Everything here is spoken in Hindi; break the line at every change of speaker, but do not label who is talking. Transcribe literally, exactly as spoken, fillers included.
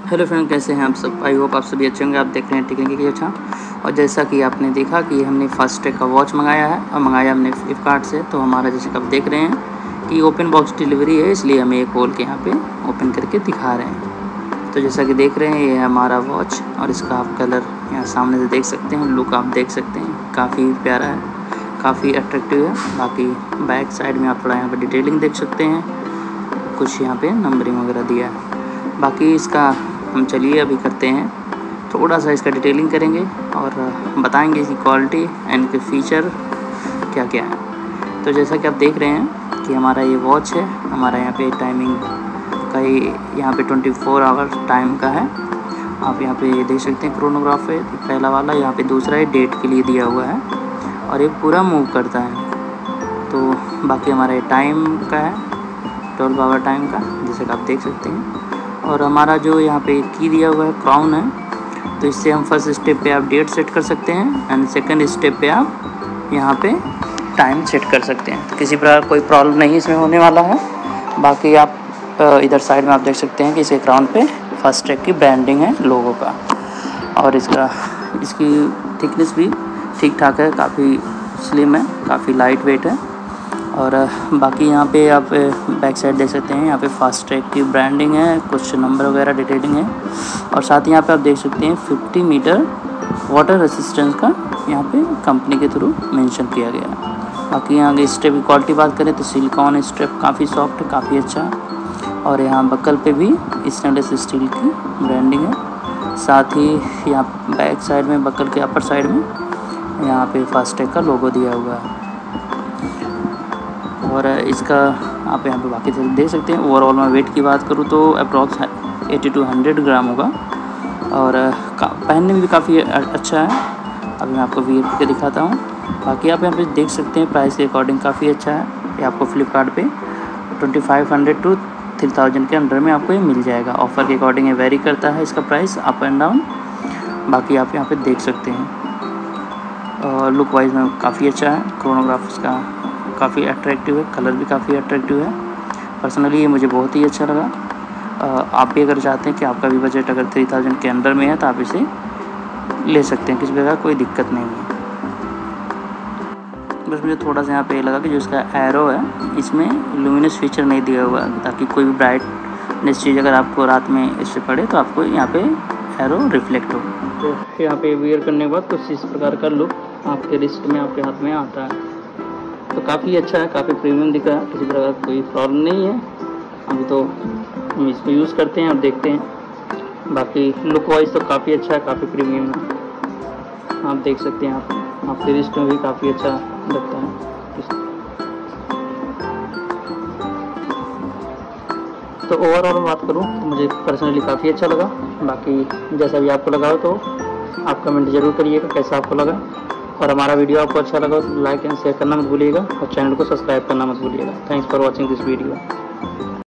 हेलो फ्रेंड, कैसे हैं आप सब। आई होप आप सभी अच्छे होंगे। आप देख रहे हैं टेक्निकली अच्छा। और जैसा कि आपने देखा कि हमने फास्ट्रैक का वॉच मंगाया है और मंगाया हमने फ्लिपकार्ट से। तो हमारा जैसे कि आप देख रहे हैं कि ओपन बॉक्स डिलीवरी है, इसलिए हमें एक खोल के यहाँ पे ओपन करके दिखा रहे हैं। तो जैसा कि देख रहे हैं ये है हमारा वॉच और इसका आप कलर यहाँ सामने से देख सकते हैं, लुक आप देख सकते हैं, काफ़ी प्यारा है, काफ़ी अट्रैक्टिव है। बाकी बैक साइड में आप थोड़ा यहाँ पर डिटेलिंग देख सकते हैं, कुछ यहाँ पे नंबरिंग वगैरह दिया है। बाकी इसका हम चलिए अभी करते हैं, थोड़ा सा इसका डिटेलिंग करेंगे और बताएंगे इसकी क्वालिटी एंड के फीचर क्या क्या है। तो जैसा कि आप देख रहे हैं कि हमारा ये वॉच है, हमारा यहाँ पे टाइमिंग का ही यहाँ पे ट्वेंटी फोर आवर टाइम का है। आप यहाँ पे देख सकते हैं क्रोनोग्राफ है पहला वाला, यहाँ पे दूसरा है डेट के लिए दिया हुआ है और ये पूरा मूव करता है। तो बाकी हमारा ये टाइम का है, ट्वेल्व आवर टाइम का, जैसे कि आप देख सकते हैं। और हमारा जो यहाँ पे की दिया हुआ है क्राउन है, तो इससे हम फर्स्ट स्टेप पे आप डेट सेट कर सकते हैं एंड सेकंड स्टेप पे आप यहाँ पे टाइम सेट कर सकते हैं। तो किसी प्रकार कोई प्रॉब्लम नहीं इसमें होने वाला है। बाकी आप इधर साइड में आप देख सकते हैं कि इसके क्राउन पे फास्ट्रैक की ब्रांडिंग है लोगों का, और इसका इसकी थिकनेस भी ठीक ठाक है, काफ़ी स्लिम है, काफ़ी लाइट वेट है। और बाकी यहाँ पे आप बैक साइड देख सकते हैं, यहाँ पे फास्ट्रैक की ब्रांडिंग है, कुछ नंबर वगैरह डिटेलिंग है। और साथ ही यहाँ पे आप देख सकते हैं फिफ्टी मीटर वाटर रेसिस्टेंस का यहाँ पे कंपनी के थ्रू मेंशन किया गया है। बाकी यहाँ की स्ट्रेप की क्वालिटी बात करें तो सिलिकॉन स्ट्रेप काफ़ी सॉफ्ट है, काफ़ी अच्छा है। और यहाँ बकल पे भी स्टेनलेस स्टील की ब्रांडिंग है। साथ ही यहाँ बैक साइड में बकल के अपर साइड में यहाँ पे फास्ट्रैक का लोगो दिया हुआ है। और इसका आप यहाँ पे बाकी देख सकते हैं। ओवरऑल मैं वेट की बात करूँ तो approx eighty to hundred gram होगा और पहनने में भी काफ़ी अच्छा है। अभी मैं आपको वी के दिखाता हूँ। बाकी आप यहाँ पे देख सकते हैं प्राइस के अकॉर्डिंग काफ़ी अच्छा है। ये आपको फ्लिपकार्ट पे twenty five hundred to three thousand के अंडर में आपको ये मिल जाएगा। ऑफ़र के अकॉर्डिंग ये वेरी करता है इसका प्राइस अप एंड डाउन। बाकी आप यहाँ पर देख सकते हैं और लुक वाइज में काफ़ी अच्छा है। क्रोनोग्राफ इसका काफ़ी अट्रैक्टिव है, कलर भी काफ़ी अट्रैक्टिव है। पर्सनली ये मुझे बहुत ही अच्छा लगा। आप भी अगर चाहते हैं कि आपका भी बजट अगर थ्री थाउजेंड के अंदर में है तो आप इसे ले सकते हैं, किसी प्रकार कोई दिक्कत नहीं है। बस मुझे थोड़ा सा यहाँ पे लगा कि जो इसका एरो है इसमें लुमिनस फीचर नहीं दिया हुआ है, ताकि कोई भी ब्राइटनेस चीज़ अगर आपको रात में इससे पड़े तो आपको यहाँ पे एरो रिफ्लेक्ट हो। तो यहाँ पे वियर करने के बाद कुछ इस प्रकार का लुक आपके रिस्ट में, आपके हाथ में आता है। तो काफ़ी अच्छा है, काफ़ी प्रीमियम दिख रहा है, किसी प्रकार कोई प्रॉब्लम नहीं है। अभी तो हम इसको यूज़ करते हैं और देखते हैं। बाकी लुक वाइज तो काफ़ी अच्छा है, काफ़ी प्रीमियम है। आप देख सकते हैं, आप आपके रिस्ट में भी काफ़ी अच्छा लगता है। तो ओवरऑल बात करूँ तो मुझे पर्सनली काफ़ी अच्छा लगा। बाकी जैसा भी आपको लगा हो तो आप कमेंट ज़रूर करिएगा कैसा आपको लगा। और हमारा वीडियो आपको अच्छा लगा तो लाइक एंड शेयर करना मत भूलिएगा और चैनल को सब्सक्राइब करना मत भूलिएगा। Thanks for watching this video.